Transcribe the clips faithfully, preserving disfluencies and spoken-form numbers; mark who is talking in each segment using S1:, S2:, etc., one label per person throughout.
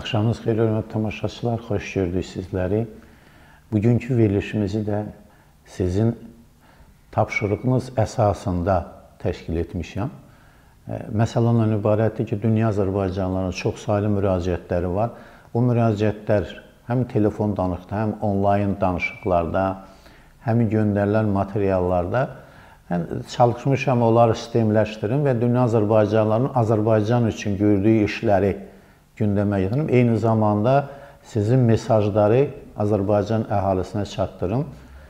S1: Axşamınız xeyir, hörmətli tamaşaçılar, xoş gördük sizləri. Bugünkü verilişimizi də sizin tapşırığınız əsasında təşkil etmişəm. Məsələ ondan ibarətdir ki, dünya Azərbaycanlıların çox saylı müraciətləri var. O müraciətlər həm telefon danışıqda, həm onlayn danışıqlarda, həm göndərilən materiallarda çalışmışam, onları sistemləşdirim və dünya Azərbaycanlıların Azərbaycan üçün gördüyü işləri gündəmə getirim. Eyni zamanda sizin mesajları Azərbaycan əhalisinə çatdırım.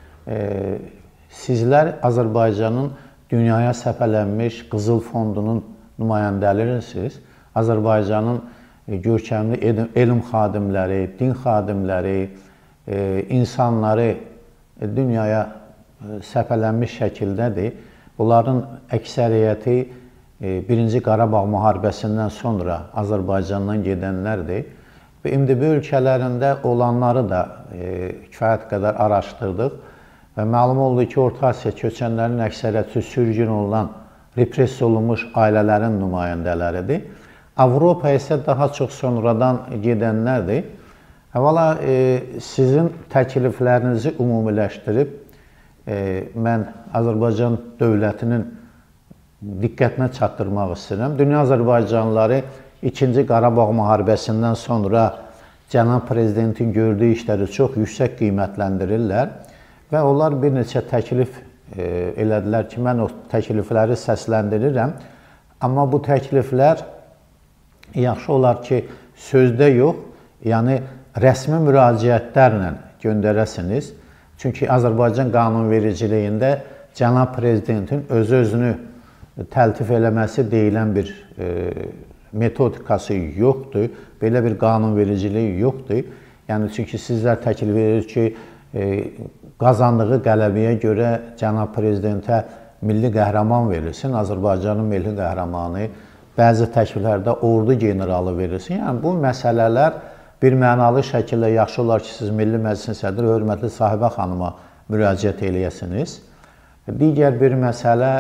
S1: Sizlər Azərbaycanın dünyaya səpələnmiş Qızıl Fondunun nümayəndələrisiniz. Azərbaycanın görkəmli elm xadimləri, din xadimləri, insanları dünyaya səpələnmiş şəkildədir. Bunların əksəriyyəti Birinci Qarabağ müharibəsindən sonra Azərbaycandan gedənlərdir. Və M D B ölkələrində olanları da kifayət qədər araşdırdıq və məlum oldu ki, Orta Asiya köçənlərinin əksəriyyəti sürgün olunan, repressiya olunmuş ailələrin nümayəndələridir. Avropa isə daha çox sonradan gedənlərdir. Əvvəla sizin təkliflərinizi ümumiləşdirib mən Azərbaycan dövlətinin diqqətinə çatdırmaq istəyirəm. Dünya Azərbaycanlıları İkinci Qarabağ müharibəsindən sonra cənab prezidentin gördüyü işləri çox yüksək qiymətləndirirlər və onlar bir neçə təklif elədilər ki, mən o təklifləri səsləndirirəm. Amma bu təkliflər yaxşı olar ki, sözdə yox, yəni rəsmi müraciətlərlə göndərəsiniz. Çünki Azərbaycan qanunvericiliyində cənab prezidentin özü-özünü təltif eləməsi deyilən bir metodikası yoxdur, belə bir qanunvericiliyi yoxdur. Yəni, çünki sizlər təklif edir ki, qazandığı qələbəyə görə cənab prezidentə milli qəhrəman verilsin, Azərbaycanın milli qəhrəmanı, bəzi təkliflərdə ordu generalı verilsin. Yəni, bu məsələlər bir mənalı şəkildə yaxşı olar ki, siz Milli Məclisin sədri, hörmətli Sahibə xanıma müraciət eləyəsiniz. Digər bir məsələ,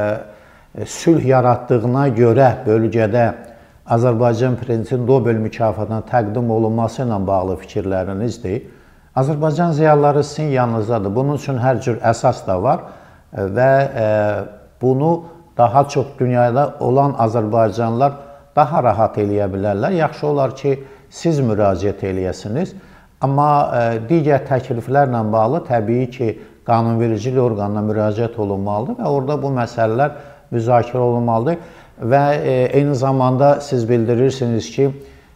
S1: sülh yaratdığına görə bölgədə Azərbaycan prezidentinin Nobel mükafatına təqdim olunması ilə bağlı fikirlərinizdir. Azərbaycan ziyalıları sizin yanınızdadır. Bunun üçün hər cür əsas da var və bunu daha çox dünyada olan Azərbaycanlılar daha rahat eləyə bilərlər. Yaxşı olar ki, siz müraciət eləyəsiniz. Amma digər təkliflərlə bağlı təbii ki, qanunvericilik orqanına müraciət olunmalıdır və orada bu məsələlər müzakirə olunmalıdır və eyni zamanda siz bildirirsiniz ki,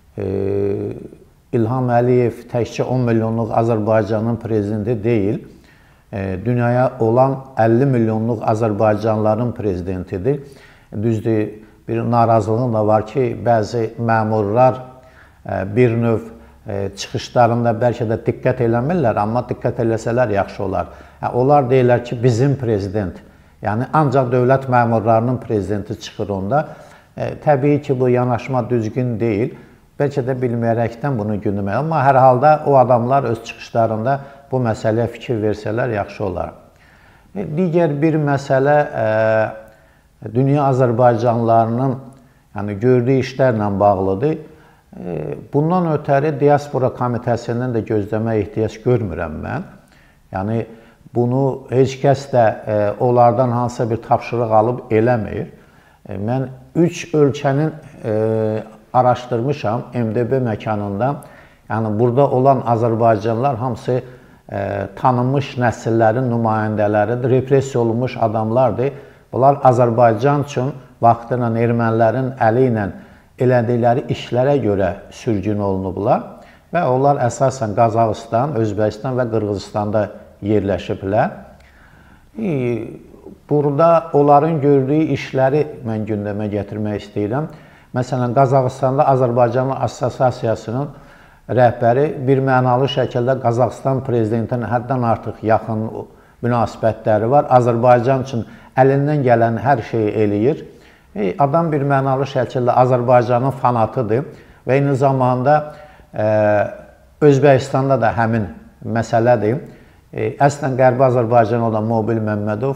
S1: İlham Əliyev təkcə on milyonluq Azərbaycanın prezidenti deyil, dünyaya olan əlli milyonluq Azərbaycanlıların prezidentidir. Düzdür, bir narazılığım da var ki, bəzi məmurlar bir növ çıxışlarında bəlkə də diqqət eləmirlər, amma diqqət eləsələr yaxşı olar. Onlar deyirlər ki, bizim prezident, yəni ancaq dövlət məmurlarının prezidenti çıxır onda. Təbii ki, bu yanaşma düzgün deyil. Bəlkə də bilməyərəkdən bunu gündəmə, amma hər halda o adamlar öz çıxışlarında bu məsələyə fikir versələr yaxşı olar. Digər bir məsələ dünya Azərbaycanlılarının gördüyü işlərlə bağlıdır. Bundan ötəri Diaspora Komitəsindən də gözləmə ehtiyac görmürəm mən. Yəni, bunu heç kəs də onlardan hansısa bir tapşırıq alıb eləmir. Mən üç ölkənin araşdırmışam M D B məkanında. Yəni, burada olan Azərbaycanlılar hamısı tanınmış nəsillərin nümayəndələridir, repressiya olunmuş adamlardır. Bunlar Azərbaycan üçün vaxtıyla ermənilərin əli ilə elədikləri işlərə görə sürgün olunublar və onlar əsasən Qazaxıstan, Özbəkistan və Qırğızistanda yerləşiblər. Burada onların gördüyü işləri mən gündəmə gətirmək istəyirəm. Məsələn, Qazaxıstanda Azərbaycanlı Assosiasiyasının rəhbəri bir mənalı şəkildə Qazaxıstan prezidentinə həddən artıq yaxın münasibətləri var. Azərbaycan üçün əlindən gələn hər şeyi eləyir. Adam bir mənalı şəkildə Azərbaycanın fanatıdır və eyni zamanda Özbəkistanda da həmin məsələdir. Əslən, Qərbi Azərbaycan olan Mobil Məmmədov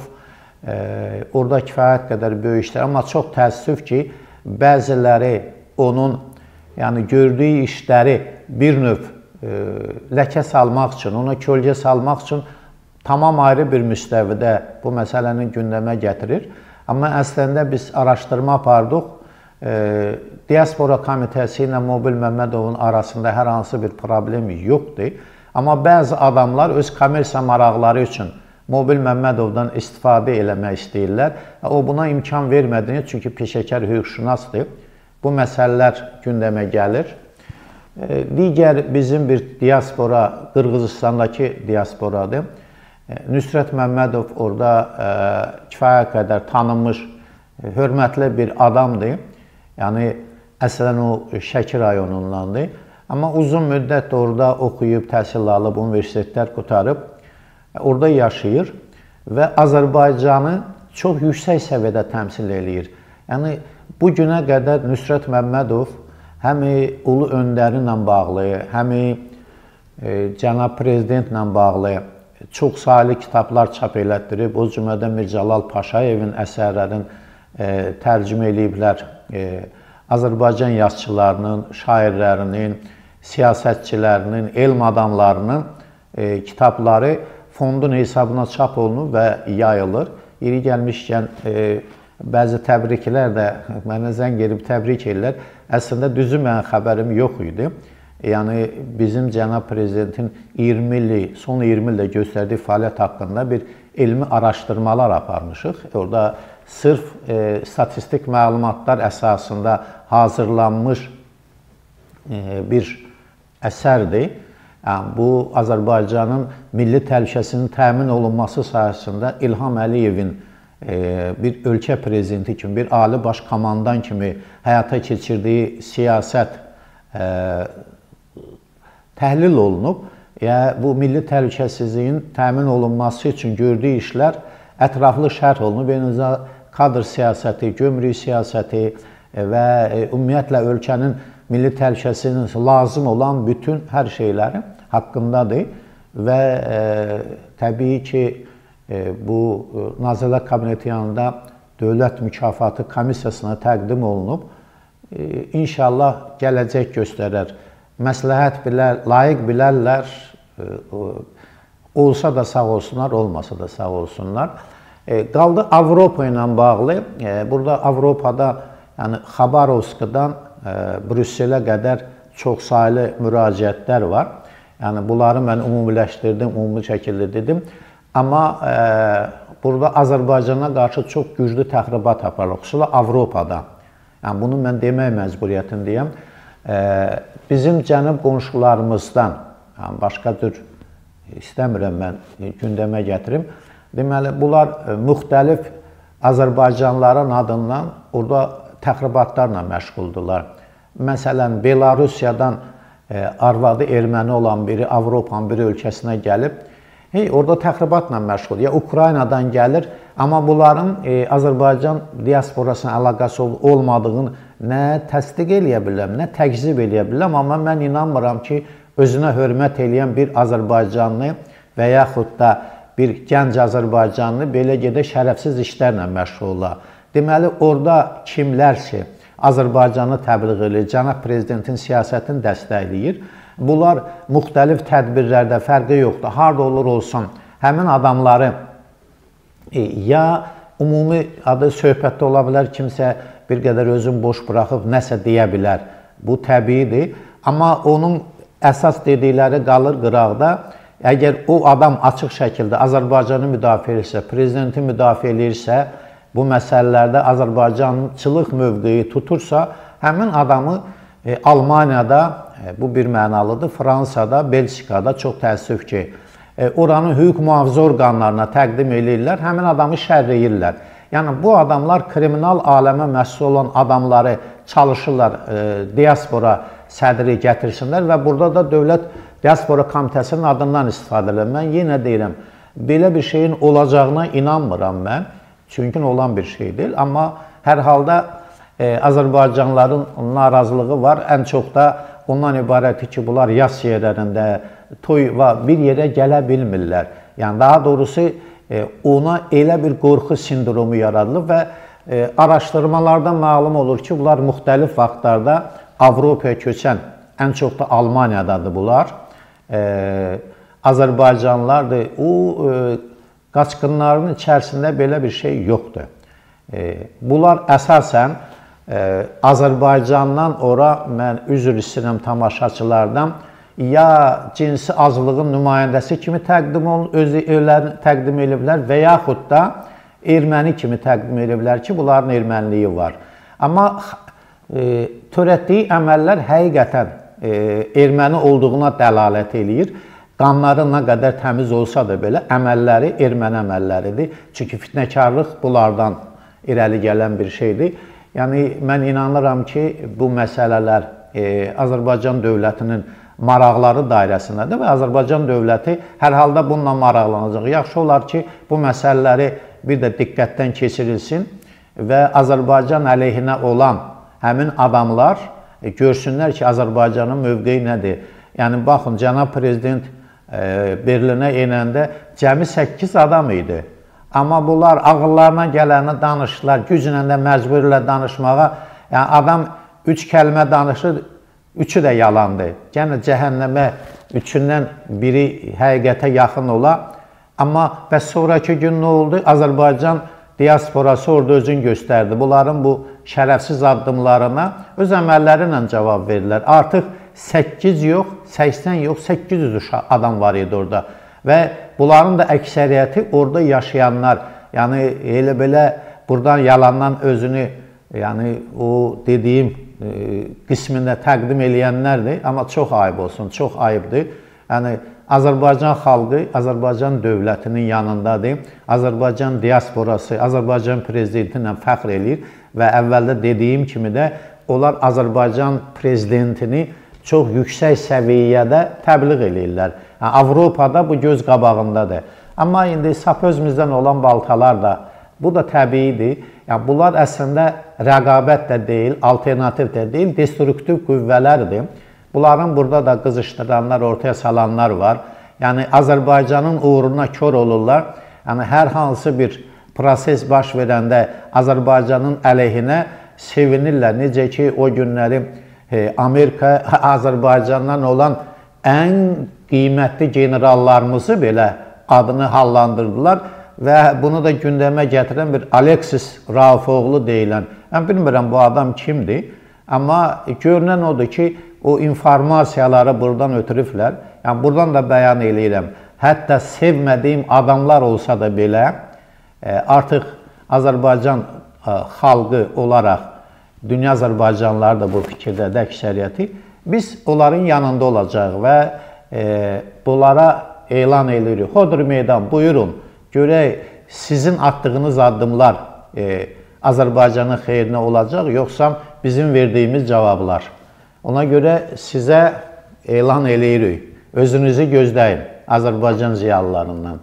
S1: orada kifayət qədər böyük işlər, amma çox təəssüf ki, bəziləri onun yəni gördüyü işləri bir növ e, ləkə salmaq üçün, ona kölgə salmaq üçün tamam ayrı bir müstəvidə bu məsələni gündəmə gətirir. Amma əslində biz araşdırma apardıq. E, Diaspora Komitəsi ilə Mobil Məmmədovun arasında hər hansı bir problem yoxdur. Amma bəzi adamlar öz kommersiya maraqları üçün Mobil Məmmədovdan istifadə eləmək istəyirlər. O buna imkan vermədiyini, çünki peşəkar hüquqşünasdır. Bu məsələlər gündəmə gəlir. E, digər bizim bir diaspora, Qırğızistandakı diasporadır. E, Nüsrət Məmmədov orada e, kifayət qədər tanınmış, e, hörmətli bir adamdır. Yəni, əslən o Şəki rayonundandır. Amma uzun müddət orada oxuyub, təhsil alıb, universitetlər qutarıb, orada yaşayır və Azərbaycanı çox yüksək səviyyədə təmsil eləyir. Yəni, bu günə qədər Nüsrət Məmmədov həm Ulu Öndəri ilə bağlı, həm e, Cənab Prezidentlə bağlı çox saylı kitablar çap elətdirib. O cümlədən Mircəlal Paşayevin əsərlərini e, tərcümə eləyiblər. E, Azərbaycan yazıçılarının, şairlərinin, siyasətçilərinin, elm adamlarının e, kitabları fondun hesabına çap olunur və yayılır. Yeri gəlmişkən e, bəzi təbriklər də mənə zəng edib təbrik edirlər. Əslində düzü mənim xəbərim yox idi. Yəni bizim Cənab Prezidentin iyirmi illik, son iyirmi ildə göstərdiyi fəaliyyət haqqında bir elmi araşdırmalar aparmışıq. Orada sırf e, statistik məlumatlar əsasında hazırlanmış e, bir əsərdir. Yəni, bu Azərbaycanın milli təhlükəsinin təmin olunması sayəsində İlham Əliyevin e, bir ölkə prezidenti kimi, bir ali baş komandan kimi həyata keçirdiyi siyasət e, təhlil olunub. Yəni, bu milli təhlükəsizliyin təmin olunması üçün gördüyü işlər ətraflı şərh olunub. Beynəlxalq kadr siyasəti, gömrük siyasəti və ümumiyyətlə ölkənin milli təhlükəsizliyinin lazım olan bütün hər şeyləri haqqındadır və e, təbii ki, e, bu Nazirlər Kabineti yanında dövlət mükafatı komissiyasına təqdim olunub. E, İnşallah gələcək göstərər. Məsləhət bilər, layiq bilərlər, e, olsa da sağ olsunlar, olmasa da sağ olsunlar. E, qaldı Avropa ilə bağlı. E, burada Avropada, yəni Xabarovskdan e, Brüsselə qədər çox saylı müraciətlər var. Yəni bunları mən ümumiləşdirdim, ümumi şəkildə dedim. Amma e, burada Azərbaycana qarşı çox güclü təxribat aparılır, xüsusilə Avropada. Yəni bunu mən demək məcburiyyətindəyəm. E, bizim cənub qonşularımızdan, yəni başqa cür istəmirəm mən gündəmə gətirim. Deməli, bunlar müxtəlif Azərbaycanlıların adından orada təxribatlarla məşğuldurlar. Məsələn, Belarusiyadan e, arvadı erməni olan biri Avropanın bir ölkəsinə gəlib, hey, orada təxribatla məşğul. Ya Ukraynadan gəlir, amma bunların e, Azərbaycan diasporasına əlaqəsi olmadığını nə təsdiq eləyə biləm, nə təkzib eləyə biləm, amma mən inanmıram ki, özünə hörmət eləyən bir Azərbaycanlı və yaxud da bir gənc Azərbaycanlı belə gedə şərəfsiz işlərlə məşğul olar. Deməli, orada kimlər ki, Azərbaycanı təbliğ edir, Cənab Prezidentin siyasətini dəstəkləyir. Bunlar müxtəlif tədbirlərdə fərqi yoxdur. Harada olur olsun, həmin adamları e, ya ümumi adı söhbətdə ola bilər, kimsə bir qədər özün boş buraxıb nəsə deyə bilər. Bu təbiidir. Amma onun əsas dedikləri qalır qıraqda. Əgər o adam açıq şəkildə Azərbaycanı müdafiə edirsə, prezidenti müdafiə edirsə, bu məsələlərdə Azərbaycançılıq mövqeyi tutursa, həmin adamı e, Almaniyada, e, bu bir mənalıdır, Fransada, Belçikada çox təəssüf ki, e, oranın hüquq mühafizə orqanlarına təqdim edirlər, həmin adamı şərləyirlər. Yəni, bu adamlar kriminal aləmə məsul olan adamları çalışırlar, e, diaspora sədri gətirsinlər və burada da dövlət Diaspora Komitəsinin adından istifadə edirəm. Mən yenə deyirəm, belə bir şeyin olacağına inanmıram mən. Çünki olan bir şey deyil. Amma hər halda e, Azərbaycanlıların narazılığı var. Ən çox da ondan ibarətdir ki, bunlar yaz yerlərində, toy və bir yerə gələ bilmirlər. Yəni, daha doğrusu e, ona elə bir qorxu sindromu yaradılıb və e, araşdırmalardan məlum olur ki, bunlar müxtəlif vaxtlarda Avropaya köçən ən çox da Almaniyadadır bunlar. E, Azərbaycanlılardır. O e, qaçqınların içərisində belə bir şey yoxdur. E, bunlar əsasən e, Azərbaycandan ora, mən üzr istəyirəm tamaşaçılardan, ya cinsi azlığın nümayəndəsi kimi təqdim olun, özü özlərini təqdim ediblər və yaxud da erməni kimi təqdim ediblər ki, bunların erməniliyi var. Amma e, törətdiyi əməllər həqiqətən e, erməni olduğuna dəlalət eləyir. Qanları nə qədər təmiz olsa da belə əməlləri erməni əməlləridir. Çünki fitnəkarlıq bunlardan irəli gələn bir şeydir. Yəni, mən inanıram ki, bu məsələlər e, Azərbaycan dövlətinin maraqları dairəsindədir və Azərbaycan dövləti hər halda bununla maraqlanacaq. Yaxşı olar ki, bu məsələləri bir də diqqətdən keçirilsin və Azərbaycan əleyhinə olan həmin adamlar e, görsünlər ki, Azərbaycanın mövqeyi nədir. Yəni, baxın, cənab prezident e, Berlinə enəndə cəmi səkkiz adam idi. Amma bunlar ağıllarına gələni danışdılar, güclə də məcbur danışmağa. Yəni, adam üç kəlmə danışır, üçü də yalandır. Yəni, cəhənnəmə üçündən biri həqiqətə yaxın ola. Amma və sonraki gün nə oldu? Azərbaycan diasporası orada özünü göstərdi. Bunların bu şərəfsiz addımlarına öz əməlləri ilə cavab verdilər. Artıq səkkiz yox, səksən yox, səkkiz yüz adam var idi orada. Və bunların da əksəriyyəti orada yaşayanlar. Yəni, elə belə buradan yalandan özünü, yəni o dediyim qismində təqdim eləyənlərdir. Amma çox ayıb olsun, çox ayıbdır. Yəni, Azərbaycan xalqı, Azərbaycan dövlətinin yanındadır. Azərbaycan diasporası, Azərbaycan prezidenti ilə fəxr eləyir və əvvəldə dediyim kimi də onlar Azərbaycan prezidentini çox yüksək səviyyədə təbliğ eləyirlər. Yəni, Avropada bu göz qabağındadır. Amma indi sap özümüzdən olan baltalar da, bu da təbiidir. Yəni, bunlar əslində rəqabət də deyil, alternativ də deyil, destruktiv qüvvələrdir. Bunların burada da qızışdıranlar, ortaya salanlar var. Yəni, Azərbaycanın uğruna kör olurlar. Yəni, hər hansı bir proses baş verəndə Azərbaycanın əleyhinə sevinirlər. Necə ki, o günləri e, Amerika Azərbaycandan olan ən qiymətli generallarımızı belə adını hallandırdılar və bunu da gündəmə gətirən bir Alexis Raufoğlu deyilən. Mən bilmirəm bu adam kimdir, amma görünən odur ki, o informasiyaları buradan ötürüblər. Yəni, buradan da bəyan eləyirəm. Hətta sevmədiyim adamlar olsa da belə, e, artıq Azərbaycan e, xalqı olaraq, dünya Azərbaycanlıları da bu fikirdədir əksəriyyəti, biz onların yanında olacaq və e, bunlara elan edirik. Hodri meydan, buyurun, görək sizin atdığınız addımlar e, Azərbaycanın xeyrinə olacaq, yoxsa bizim verdiyimiz cavablar. Ona görə sizə elan eləyirik. Özünüzü gözləyin Azərbaycan ziyalılarından.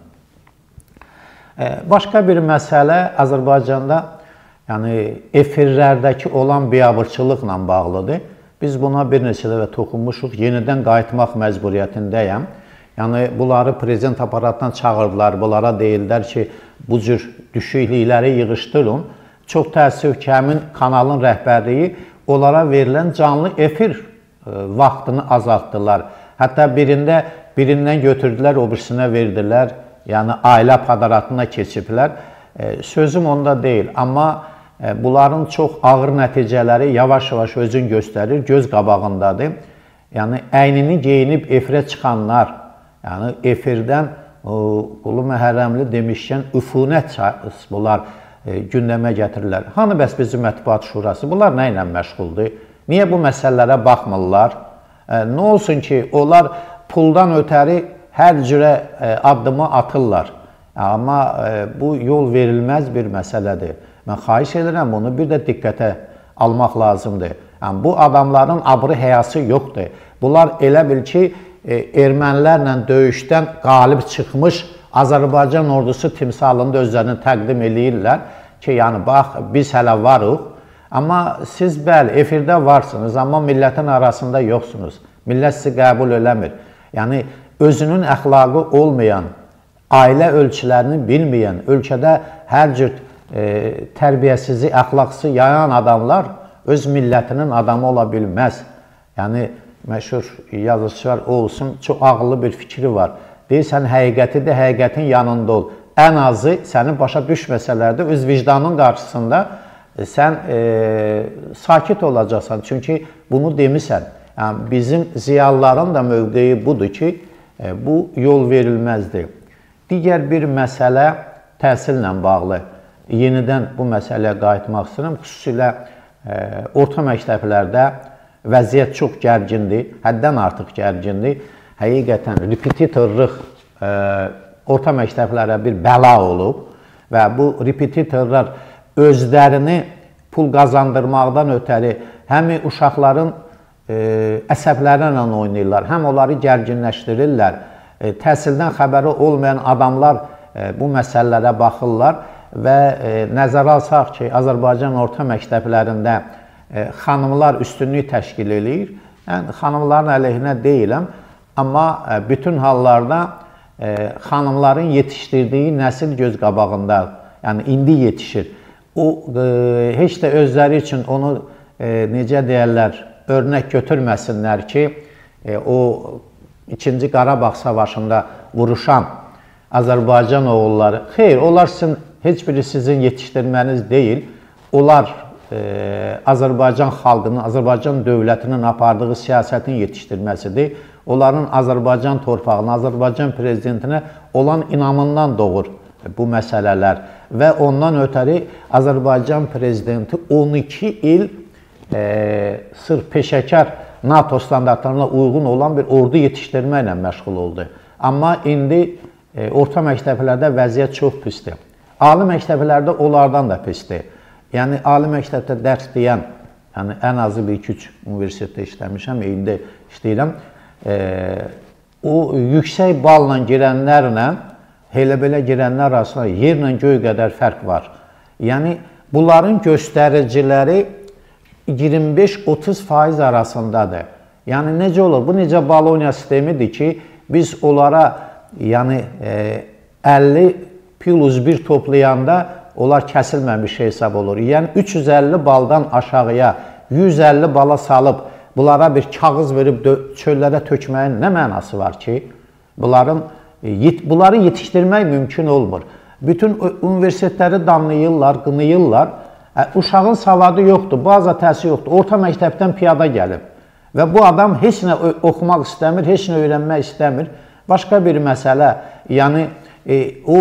S1: Başqa bir məsələ Azərbaycanda yəni, efirlərdəki olan biabırçılıqla bağlıdır. Biz buna bir neçə dəfə toxunmuşuq. Yenidən qayıtmaq məcburiyyətindəyəm. Yəni, bunları prezident aparatdan çağırdılar. Bunlara deyirlər ki, bu cür düşüklikləri yığışdırın. Çox təəssüf ki, həmin kanalın rəhbərliyi onlara verilən canlı efir e, vaxtını azaltdılar. Hətta birində, birindən götürdülər, o birisinə verdilər. Yəni, ailə padaratına keçiblər. E, sözüm onda deyil. Amma e, bunların çox ağır nəticələri yavaş-yavaş özün göstərir, göz qabağındadır. Yəni, əynini geyinib efirə çıxanlar, yəni efirdən qulu məhərrəmli demişkən üfunət bunlar gündəmə gətirirlər. Hanı bəs bizim mətbuat şurası? Bunlar nə ilə məşğuldur? Niyə bu məsələlərə baxmırlar? E, nə olsun ki, onlar puldan ötəri hər cürə e, addımı atırlar. Amma e, bu yol verilməz bir məsələdir. Mən xahiş edirəm, bunu bir də diqqətə almaq lazımdır. Yəni, bu adamların abrı həyası yoxdur. Bunlar elə bil ki, e, ermənilərlə döyüşdən qalib çıxmış Azərbaycan ordusu timsalında özlərini təqdim eləyirlər ki, yəni, bax, biz hələ varıq, amma siz bəli, efirdə varsınız, amma millətin arasında yoxsunuz. Millət sizi qəbul eləmir. Yəni, özünün əxlaqı olmayan, ailə ölçülərini bilməyən, ölkədə hər cür e, tərbiyəsizi, əxlaqsı yayan adamlar öz millətinin adamı ola bilməz. Yəni, məşhur yazıçılar olsun, çox ağıllı bir fikri var. Deyirsən, həqiqətidir, həqiqətin yanında ol. Ən azı səni başa düşməsələr də öz vicdanın qarşısında sən e, sakit olacaqsan. Çünki bunu demisən. Yəni, bizim ziyalıların da mövqeyi budur ki, e, bu yol verilməzdir. Digər bir məsələ təhsillə bağlı. Yenidən bu məsələyə qayıtmaq istəyirəm. Xüsusilə e, orta məktəblərdə vəziyyət çox gərgindir, həddən artıq gərgindir. Həqiqətən repetitorluq e, orta məktəblərə bir bəla olub və bu repetitorlar özlərini pul qazandırmaqdan ötəri həm uşaqların e, əsəblərlə oynayırlar, həm onları gərginləşdirirlər. E, təhsildən xəbəri olmayan adamlar e, bu məsələlərə baxırlar və e, nəzərə alsaq ki, Azərbaycan orta məktəblərində e, xanımlar üstünlük təşkil edir. Yəni, xanımların əleyhinə deyiləm, amma e, bütün hallarda e, xanımların yetişdirdiyi nəsil göz qabağında, yəni indi yetişir. O, e, heç də özləri üçün onu e, necə deyərlər, örnək götürməsinlər ki, e, o İkinci Qarabağ savaşında vuruşan Azərbaycan oğulları, xeyr, onlar sizin, heç biri sizin yetişdirməniz deyil, onlar e, Azərbaycan xalqının, Azərbaycan dövlətinin apardığı siyasətin yetişdirməsidir. Onların Azərbaycan torpağına, Azərbaycan prezidentinə olan inamından doğur bu məsələlər və ondan ötəri Azərbaycan prezidenti on iki il e, sırf peşəkar NATO standartlarına uyğun olan bir ordu yetişdirməklə məşğul oldu. Amma indi e, orta məktəblərdə vəziyyət çox pisdir. Ali məktəblərdə onlardan da pisdir. Yəni, ali məktəbdə dərs deyən, yəni ən azı bir iki üç universitetdə işləmişəm, indi işləyirəm. E, o yüksək balla girənlərlə, elə belə girənlər arasında yerlə göy qədər fərq var. Yəni, bunların göstəriciləri iyirmi beş otuz faiz arasındadır. Yəni, necə olur? Bu necə Bologna sistemidir ki, biz onlara yəni, əlli plus bir toplayanda onlar kəsilməmiş hesab olur. Yəni, üç yüz əlli baldan aşağıya yüz əlli bala salıb, bunlara bir kağız verib çöllərə tökməyin nə mənası var ki? Bunların, bunları yetişdirmək mümkün olmur. Bütün universitetləri damlayırlar, qınayırlar. Uşağın savadı yoxdur, baza təhsil yoxdur, orta məktəbdən piyada gəlib. Və bu adam heç nə oxumaq istəmir, heç nə öyrənmək istəmir. Başqa bir məsələ, yəni e, o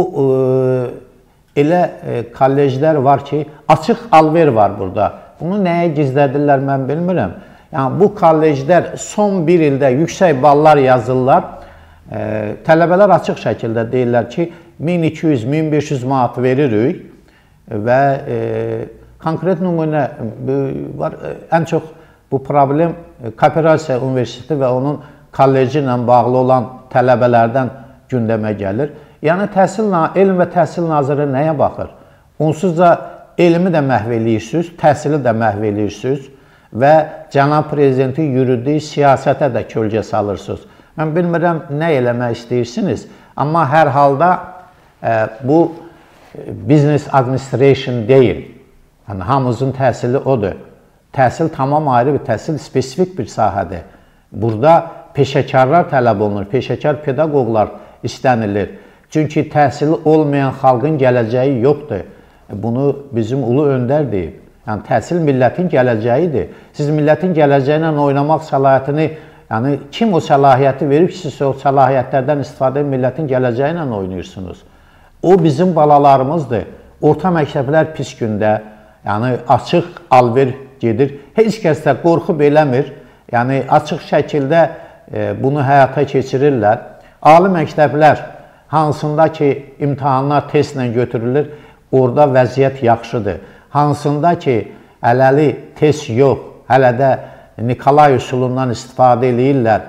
S1: e, elə e, kolleclər var ki, açıq alver var burada. Bunu nəyə gizlədirlər, mən bilmirəm. Yəni, bu kolleclər son bir ildə yüksək ballar yazırlar. E, tələbələr açıq şəkildə deyirlər ki, min iki yüz min beş yüz manat veririk və e, konkret nümunə var. Ən çox bu problem Kooperasiya Universiteti və onun kolleci ilə bağlı olan tələbələrdən gündəmə gəlir. Yəni, təhsil, elm və təhsil naziri nəyə baxır? Onsuz da elmi də məhv eləyirsiniz, təhsili də məhv eləyirsiniz və cənab prezidenti yürüdüyü siyasətə də kölgə salırsınız. Mən bilmirəm nə eləmək istəyirsiniz, amma hər halda e, bu business administration deyil. Yəni, hamımızın təhsili odur. Təhsil tamam ayrı bir təhsil, spesifik bir sahədir. Burada peşəkarlar tələb olunur, peşəkar pedaqoqlar istənilir. Çünki təhsili olmayan xalqın gələcəyi yoxdur. Bunu bizim ulu öndər deyib. Yəni, təhsil millətin gələcəyidir. Siz millətin gələcəyi ilə oynamaq səlahiyyətini, yəni kim o səlahiyyəti verib ki, siz o səlahiyyətlərdən istifadə edib millətin gələcəyi ilə oynayırsınız? O bizim balalarımızdır. Orta məktəblər pis gündə, yəni açıq alver gedir. Heç kəs də qorxub eləmir. Yəni açıq şəkildə e, bunu həyata keçirirlər. Ali məktəblər hansında ki imtahanlar testlə götürülür, orada vəziyyət yaxşıdır. Hansında ki hələli test yox, hələ də Nikolay üsulundan istifadə edirlər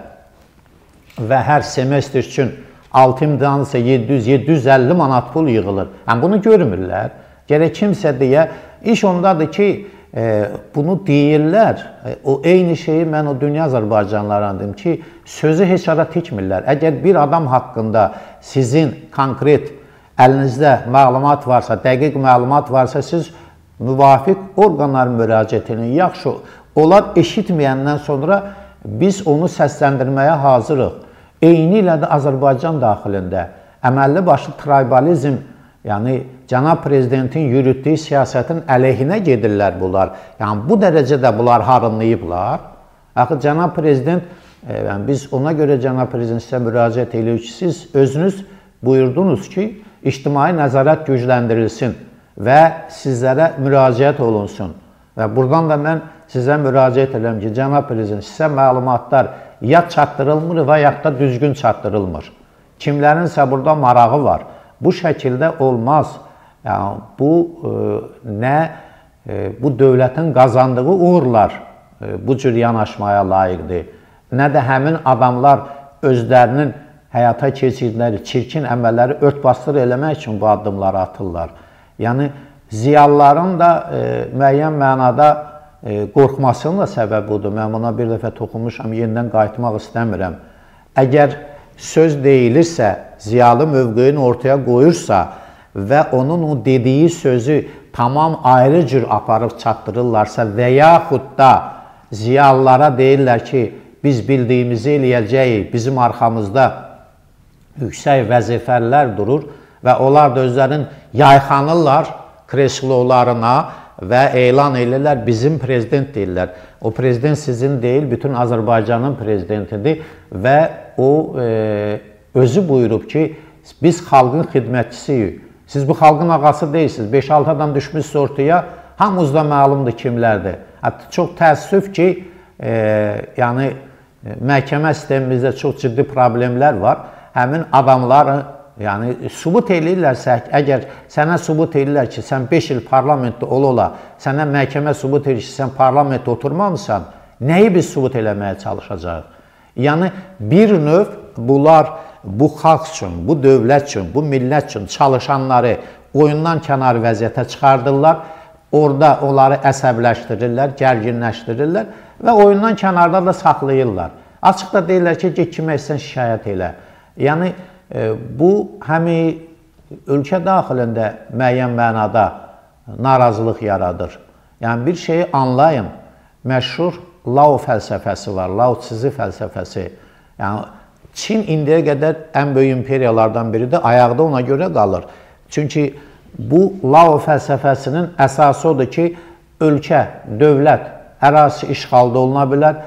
S1: və hər semestr üçün altı imtahan isə yeddi yüz yeddi yüz əlli manat pul yığılır. Yəni bunu görmürlər. Gərək kimsə deyə, iş ondadır ki, e, bunu deyirlər. E, o eyni şeyi mən o dünya Azərbaycanlarına deyim ki, sözü heç ara tikmirlər. Əgər bir adam haqqında sizin konkret əlinizdə məlumat varsa, dəqiq məlumat varsa, siz müvafiq orqanların müraciətini yaxşı, onlar eşitməyəndən sonra biz onu səsləndirməyə hazırıq. Eyni ilə də Azərbaycan daxilində əməlli başlı tribalizm, yəni cənab prezidentin yürütdüyü siyasətin əleyhinə gedirlər bunlar. Yəni bu dərəcədə bunlar harınlayıblar. Axı cənab prezident, yəni biz ona görə cənab prezident sizə müraciət edirik ki, siz özünüz buyurdunuz ki, ictimai nəzarət gücləndirilsin və sizlərə müraciət olunsun. Və buradan da mən sizə müraciət edirəm ki, cənab prezident, sizə məlumatlar ya çatdırılmır və ya da düzgün çatdırılmır. Kimlərinsə burada marağı var. Bu şəkildə olmaz. Yəni, bu e, nə e, bu dövlətin qazandığı uğurlar e, bu cür yanaşmaya layiqdir, nə də həmin adamlar özlərinin həyata keçirdikləri çirkin əməlləri örtbasdır eləmək üçün bu addımları atırlar. Yəni, ziyalıların da e, müəyyən mənada e, qorxmasının da səbəbi budur. Mən buna bir dəfə toxunmuşam, yenidən qayıtmaq istəmirəm. Əgər söz deyilirsə, ziyalı mövqeyini ortaya qoyursa və onun o dediyi sözü tamam ayrı cür aparıb çatdırırlarsa və yaxud da ziyalılara deyirlər ki, biz bildiyimizi eləyəcəyik, bizim arxamızda yüksək vəzifələr durur və onlar da özlərinin yayxanırlar kreslolarına və elan edirlər, bizim prezident deyirlər. O prezident sizin deyil, bütün Azərbaycanın prezidentidir və o e, özü buyurub ki, biz xalqın xidmətçisiyik. Siz bu xalqın ağası deyilsiniz. beş altı adam düşmüş ortaya, hamımızda məlumdur kimlərdir. Hətta çox təəssüf ki, e, yəni məhkəmə sistemimizdə çox ciddi problemlər var. Həmin adamları yəni sübut eləyirlərsə, əgər sənə sübut eləyirlər ki, sən beş il parlamentdə ola-ola, sənə məhkəmə sübut eləyir ki, sən parlamentdə oturmamısan, nəyi biz sübut eləməyə çalışacağıq? Yəni, bir növ bunlar bu xalq üçün, bu dövlət üçün, bu millət üçün çalışanları oyundan kənar vəziyyətə çıxardırlar, orada onları əsəbləşdirirlər, gərginləşdirirlər və oyundan kənarda da saxlayırlar. Açıq da deyirlər ki, get kimə istəyirsən şikayət elə. Yəni, e, bu həmi ölkə daxilində müəyyən mənada narazılıq yaradır. Yəni, bir şeyi anlayın, məşhur Lao fəlsəfəsi var, Lao Tzu fəlsəfəsi. Yəni, Çin indiyə qədər ən böyük imperiyalardan biridir, ayaqda ona görə qalır. Çünki bu Lao fəlsəfəsinin əsası odur ki, ölkə, dövlət, ərazisi işğalda oluna bilər,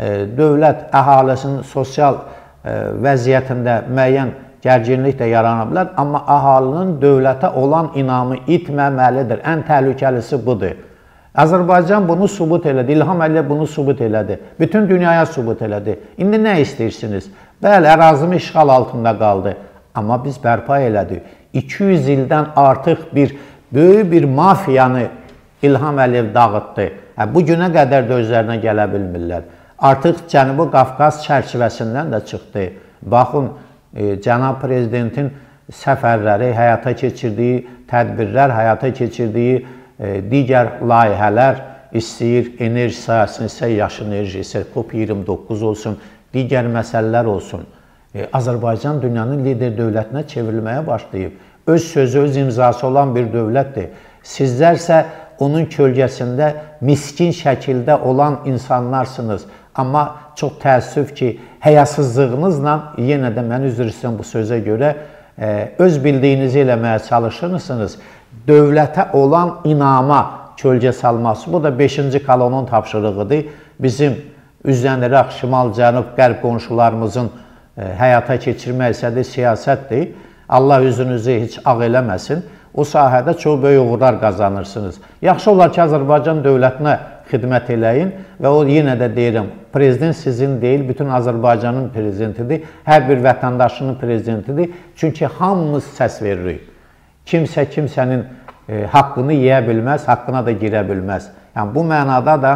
S1: dövlət əhalisinin sosial vəziyyətində müəyyən gərginlik də yarana bilər, amma əhalinin dövlətə olan inamı itməməlidir. Ən təhlükəlisi budur. Azərbaycan bunu sübut elədi, İlham Əliyev bunu sübut elədi, bütün dünyaya sübut elədi. İndi nə istəyirsiniz? Bəli, ərazimi işğal altında qaldı, amma biz bərpa elədik. iki yüz ildən artıq bir böyük bir mafiyanı İlham Əliyev dağıtdı. Bu günə qədər də özlərinə gələ bilmirlər. Artıq Cənubi Qafqaz çərçivəsindən də çıxdı. Baxın, e, cənab prezidentin səfərləri, həyata keçirdiyi tədbirlər, həyata keçirdiyi e, digər layihələr, istəyir enerji sahəsində isə yaşıl enerji, isə COP iyirmi doqquz olsun, digər məsələlər olsun. E, Azərbaycan dünyanın lider dövlətinə çevrilməyə başlayıb. Öz sözü, öz imzası olan bir dövlətdir. Sizlər isə onun kölgəsində miskin şəkildə olan insanlarsınız. Amma çox təəssüf ki, həyasızlığınızla, yenə də mən üzr istəyirəm bu sözə görə, e, öz bildiyinizi eləməyə çalışırsınız. Dövlətə olan inama kölgə salması, bu da beşinci kolonun tapşırığıdır. Bizim üzlənirək şimal, cənub, qərb qonşularımızın e, həyata keçirmək istədiyi siyasətdir. Allah üzünüzü heç ağ eləməsin. O sahədə çox böyük uğurlar qazanırsınız. Yaxşı olar ki, Azərbaycan dövlətinə xidmət eləyin və o yenə də deyirəm, prezident sizin deyil, bütün Azərbaycanın prezidentidir, hər bir vətəndaşının prezidentidir. Çünki hamımız səs veririk. Kimsə kimsənin e, haqqını yeyə bilməz, haqqına da girə bilməz. Yəni, bu mənada da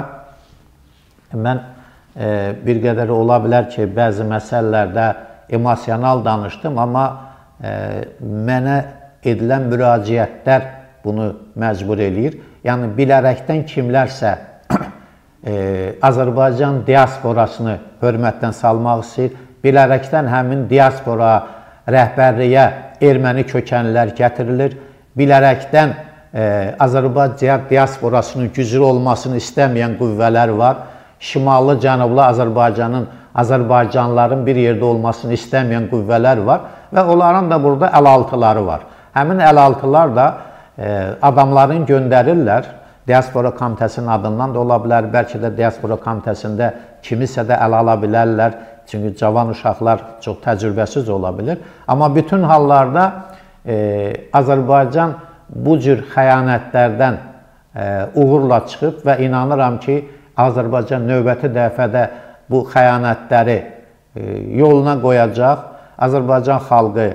S1: mən e, bir qədər ola bilər ki, bəzi məsələlərdə emosional danışdım, amma e, mənə edilən müraciətlər bunu məcbur eləyir. Yəni, bilərəkdən kimlərsə e, Azərbaycan diasporasını hörmətdən salmaq istəyir, bilərəkdən həmin diaspora rəhbərliyə erməni kökənlilər gətirilir, bilərəkdən Azərbaycan diasporasının güclü olmasını istəməyən qüvvələr var. Şimallı, cənublu Azərbaycanın, Azərbaycanlıların bir yerdə olmasını istəməyən qüvvələr var və onların da burada əlaltıları var. Həmin əlaltılar da adamların göndərirlər. Diaspora komitəsinin adından da ola bilər, bəlkə də diaspora komitəsində kimisə də əl ala bilərlər. Çünki cavan uşaqlar çox təcrübəsiz ola bilir. Amma bütün hallarda e, Azərbaycan bu cür xəyanətlərdən e, uğurla çıxıb və inanıram ki, Azərbaycan növbəti dəfədə bu xəyanətləri e, yoluna qoyacaq. Azərbaycan xalqı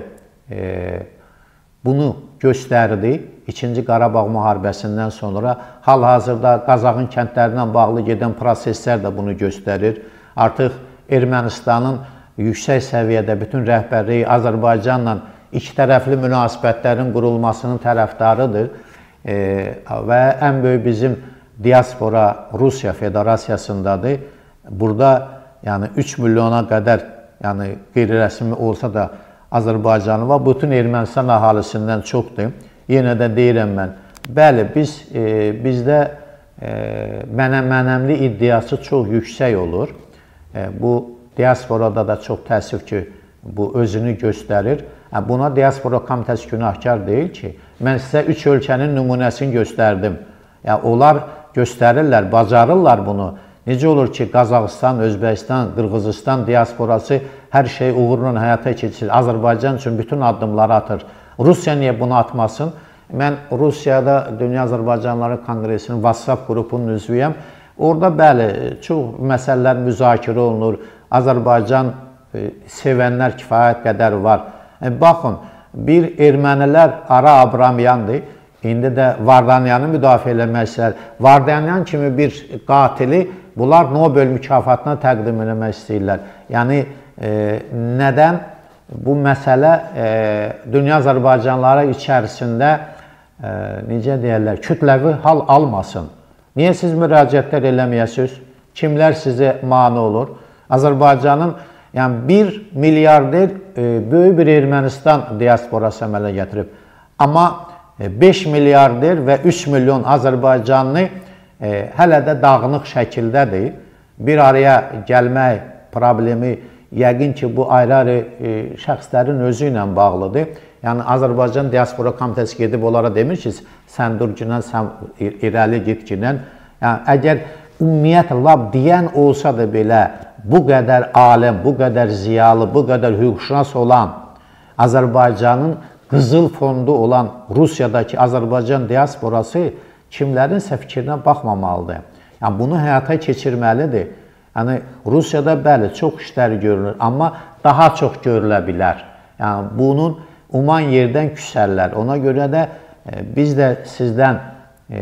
S1: e, bunu göstərdi. İkinci Qarabağ müharibəsindən sonra hal-hazırda Qazaxın kəndlərinə bağlı gedən proseslər də bunu göstərir. Artıq Ermənistanın yüksək səviyyədə bütün rəhbərliyi Azərbaycanla iki tərəfli münasibətlərin qurulmasının tərəfdarıdır. E, və ən böyük bizim diaspora Rusiya Federasiyasındadır. Burada yəni üç milyona qədər, yəni qeyri-rəsmi olsa da Azərbaycanlı var. Bütün Ermənistan əhalisindən çoxdur. Yenə də deyirəm mən, bəli, biz, e, bizdə e, mənəm-mənəmli iddiası çox yüksək olur. E, bu, diasporada da çox təəssüf ki, bu özünü göstərir. E, buna diaspora komitəsi günahkar deyil ki, mən sizə üç ölkənin nümunəsini göstərdim. Yəni, onlar göstərirlər, bacarırlar bunu. Necə olur ki, Qazaxıstan, Özbəkistan, Qırğızistan diasporası hər şey uğurla həyata keçirir. Azərbaycan üçün bütün addımları atır. Rusiya niyə bunu atmasın? Mən Rusiyada Dünya Azərbaycanlıları Konqresinin WhatsApp qrupunun üzvüyəm. Orada bəli, çox məsələlər müzakirə olunur. Azərbaycan e, sevənlər kifayət qədər var. E, baxın, bir ermənilər Ara Abramyandır. İndi də Vardanyanı müdafiə eləmək istəyir. Vardanyan kimi bir qatili bunlar Nobel mükafatına təqdim eləmək istəyirlər. Yəni, e, nədən? Bu məsələ e, dünya Azərbaycanları içərisində e, necə deyərlər, kütləvi hal almasın. Niyə siz müraciətlər eləməyəsiniz? Kimlər sizə mane olur? Azərbaycanın yəni bir milyarder e, böyük bir Ermənistan diasporası əmələ gətirib. Amma e, beş milyarder və üç milyon Azərbaycanlı e, hələ də dağınıq şəkildədir. Bir araya gəlmək problemi yəqin ki, bu ayrı-ayrı e, şəxslərin özü ilə bağlıdır. Yəni, Azərbaycan Diaspora Komitəsi gedib onlara demir ki, sən dur günən, sən irəli git günən. Yəni, əgər ümumiyyətlə lab deyən olsa da belə, bu qədər aləm, bu qədər ziyalı, bu qədər hüquqşünas olan Azərbaycanın qızıl fondu olan Rusiyadakı Azərbaycan diasporası kimlərinsə fikrinə baxmamalıdır. Yəni, bunu həyata keçirməlidir. Yəni, Rusiyada bəli, çox işləri görülür, amma daha çox görülə bilər. Yəni, bunun uman yerdən küsərlər. Ona görə də e, biz də sizdən e,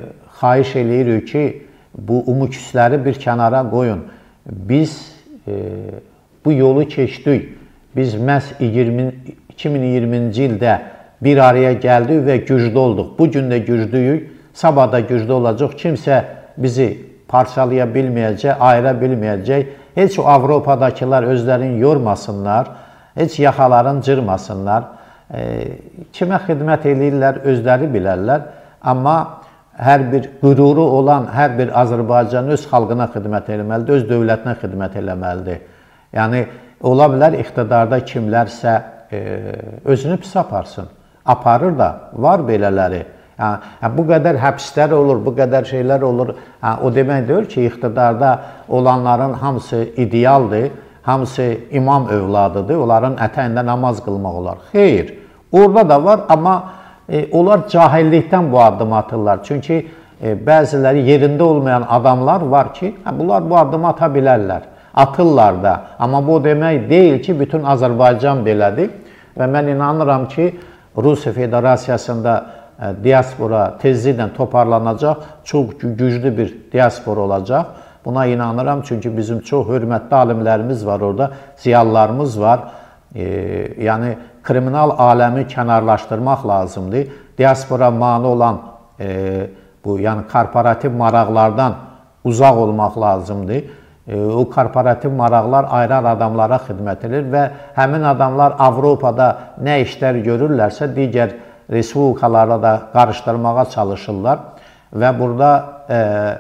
S1: xahiş eləyirik ki, bu umuküsləri bir kənara qoyun. Biz e, bu yolu keçdik. Biz məhz iki min iyirminci ildə bir araya gəldik və güclü olduq. Bu gün də güclüyük, sabah da güclü olacaq. Kimsə bizi parçalaya bilməyəcək, ayıra bilməyəcək. Heç o Avropadakılar özlərini yormasınlar, heç yaxalarını cırmasınlar. E, kimə xidmət edirlər, özləri bilərlər. Amma hər bir qüruru olan, hər bir Azərbaycan öz xalqına xidmət eləməlidir, öz dövlətinə xidmət eləməlidir. Yəni, ola bilər iqtidarda kimlərsə e, özünü pis aparsın. Aparır da, var belələri. Yəni, bu qədər həbslər olur, bu qədər şeylər olur. Yəni, o demək deyil ki, iqtidarda olanların hamısı idealdır, hamısı imam övladıdır, onların ətəyində namaz qılmaq olar. Xeyr, orada da var, amma e, onlar cahillikdən bu addımı atırlar. Çünki e, bəziləri yerində olmayan adamlar var ki, hə, bunlar bu addımı ata bilərlər, atırlar da. Amma bu demək deyil ki, bütün Azərbaycan belədir. Və mən inanıram ki, Rusiya Federasiyasında diaspora tezliklə toparlanacaq, çox güclü bir diaspora olacaq. Buna inanıram, çünki bizim çox hörmətli alimlərimiz var orada, ziyalılarımız var. E, yəni, kriminal aləmi kənarlaşdırmaq lazımdır. Diaspora mane olan e, bu, yəni korporativ maraqlardan uzaq olmaq lazımdır. E, o korporativ maraqlar ayrı adamlara xidmət edir və həmin adamlar Avropada nə işlər görürlərsə, digər respublikalara da qarışdırmağa çalışırlar və burada e,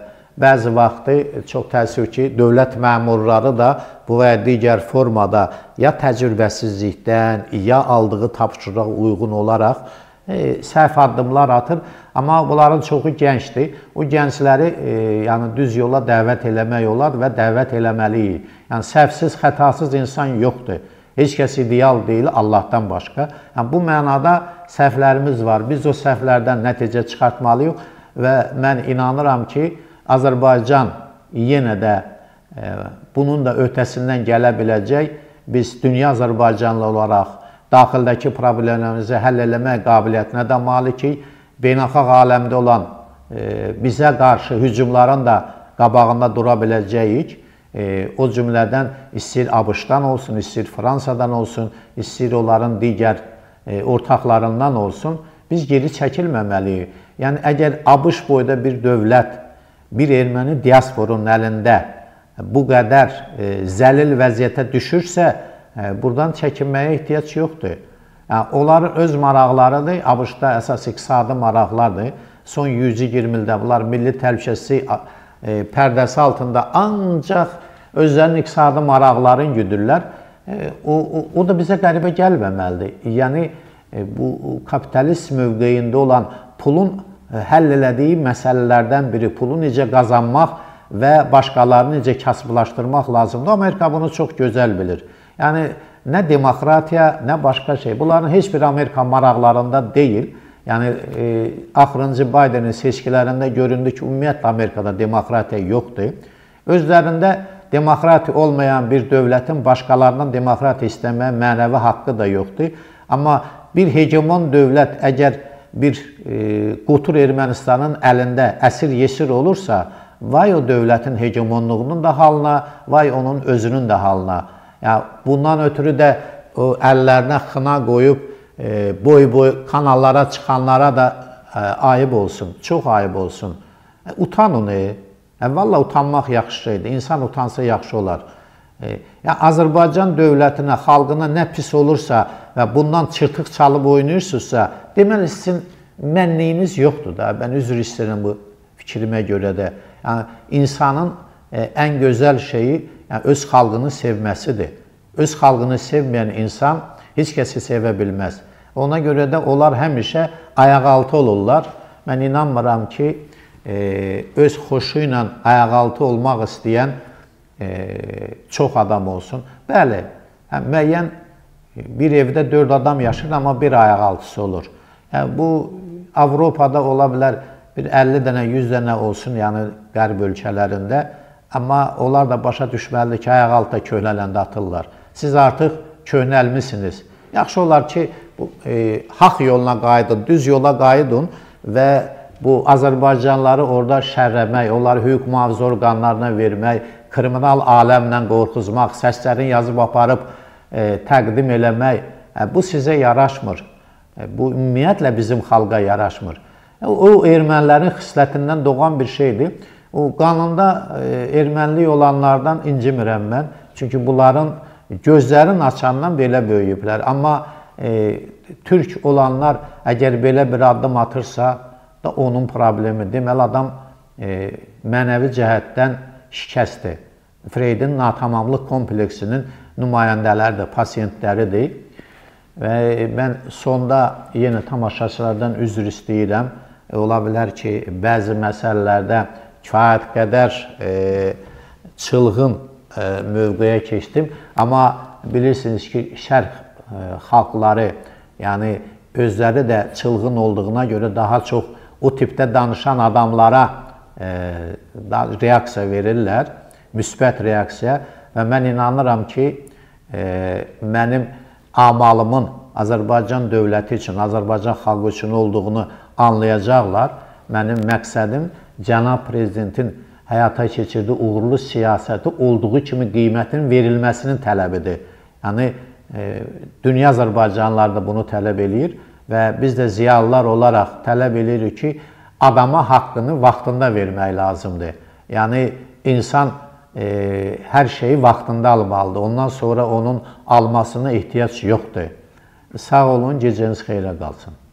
S1: bəzi vaxtı çox təəssüf ki, dövlət məmurları da bu və digər formada ya təcrübəsizlikdən, ya aldığı tapşırığa uyğun olaraq e, səhv addımlar atır. Amma bunların çoxu gəncdir. O gəncləri e, yəni düz yola dəvət eləmək olar və dəvət eləməliyik. Yəni səhvsiz, xətasız insan yoxdur. Heç kəs ideal deyil Allahdan başqa. Yəni, bu mənada səhvlərimiz var. Biz o səhvlərdən nəticə çıxartmalıyıq və mən inanıram ki, Azərbaycan yenə də e, bunun da ötəsindən gələ biləcək. Biz dünya Azərbaycanlı olaraq daxildəki problemlərimizi həll eləmək qabiliyyətinə də malikik. Beynəlxalq aləmdə olan e, bizə qarşı hücumların da qabağında dura biləcəyik. E, o cümlədən istəyir ABŞ-dan olsun, istəyir Fransadan olsun, istəyir onların digər e, ortaqlarından olsun, biz geri çəkilməməliyik. Yəni, əgər ABŞ boyda bir dövlət, bir erməni diasporunun əlində bu qədər e, zəlil vəziyyətə düşürsə, e, buradan çəkinməyə ehtiyac yoxdur. Yəni, onların öz maraqlarıdır, ABŞ-da əsas iqtisadi maraqlardır. Son yüz iyirmi ildə bunlar milli təhlükəsizlik e, pərdəsi altında ancaq özlərinin iqtisadi maraqlarını güdürlər. E, o, o, o da bizə qəribə gəlməməlidir. Yəni, e, bu kapitalist mövqeyində olan pulun e, həll elədiyi məsələlərdən biri pulu necə qazanmaq və başqalarını necə kasıblaşdırmaq lazımdır. Amerika bunu çox gözəl bilir. Yəni, nə demokratiya, nə başqa şey. Bunların heç bir Amerika maraqlarında deyil. Yəni, e, axırıncı Bidenin seçkilərində göründü ki, ümumiyyətlə Amerikada demokratiya yoxdur. Özlərində demokratiya olmayan bir dövlətin başqalarından demokratiya istəməyə mənəvi haqqı da yoxdur. Amma bir hegemon dövlət əgər bir e, Qotur Ermənistanın əlində əsir yesir olursa, vay o dövlətin hegemonluğunun da halına, vay onun özünün də halına. Yəni, bundan ötürü də o əllərinə xına qoyub, boy-boy kanallara çıxanlara da ə, ayıb olsun, çox ayıb olsun. E, utanın, e. e, valla utanmaq yaxşı şeydir, insan utansa yaxşı olar. E, yəni, Azərbaycan dövlətinə, xalqına nə pis olursa və bundan çırtıq çalıb oynayırsınızsa, deməli sizin mənliyiniz yoxdur da, mən üzr istəyirəm bu fikrimə görə də. Yəni, insanın e, ən gözəl şeyi yəni, öz xalqını sevməsidir. Öz xalqını sevməyən insan heç kəsi sevə bilməz. Ona görə də onlar həmişə ayaqaltı olurlar. Mən inanmıram ki, e, öz xoşu ilə ayaqaltı olmaq istəyən e, çox adam olsun. Bəli, hə, müəyyən bir evdə dörd adam yaşır, amma bir ayaqaltısı olur. Yəni, bu Avropada ola bilər bir əlli dənə, yüz dənə olsun, yəni qərb ölkələrində. Amma onlar da başa düşməlidir ki, ayaqaltı köhnələndə atırlar. Siz artıq köhnəlmisiniz. Yaxşı olar ki, bu, e, haqq yoluna qayıdın, düz yola qayıdın və bu Azərbaycanlıları orada şərləmək, onları hüquq mühafizə orqanlarına vermək, kriminal aləmlə qorxuzmaq, səslərini yazıb aparıb e, təqdim eləmək, e, bu sizə yaraşmır. E, bu ümumiyyətlə bizim xalqa yaraşmır. E, o ermənilərin xislətindən doğan bir şeydir. O qanunda e, ermənilik olanlardan incimirəm mən. Çünki bunların gözlərin açandan belə böyüyüblər. Amma e, türk olanlar əgər belə bir addım atırsa da onun problemi. Deməli, adam e, mənəvi cəhətdən şikəstdir. Freydin natamamlıq kompleksinin nümayəndələridir, pasiyentləridir. Və mən sonda yenə tamaşaçılardan üzr istəyirəm. E, ola bilər ki, bəzi məsələlərdə kifayət qədər e, çılğın e, mövqeyə keçdim. Amma bilirsiniz ki, şərq e, xalqları, yəni özləri də çılğın olduğuna görə daha çox o tipdə danışan adamlara e, reaksiya verirlər, müsbət reaksiya. Və mən inanıram ki, e, mənim amalımın Azərbaycan dövləti üçün, Azərbaycan xalqı üçün olduğunu anlayacaqlar. Mənim məqsədim Cənab Prezidentin həyata keçirdiyi uğurlu siyasəti olduğu kimi qiymətin verilməsinin tələbidir. Yəni, e, dünya Azərbaycanlıları da bunu tələb eləyir və biz də ziyalılar olaraq tələb eləyirik ki, adama haqqını vaxtında vermək lazımdır. Yəni, insan e, hər şeyi vaxtında almalıdır. Ondan sonra onun almasına ehtiyac yoxdur. Sağ olun, gecəniz xeyrə qalsın.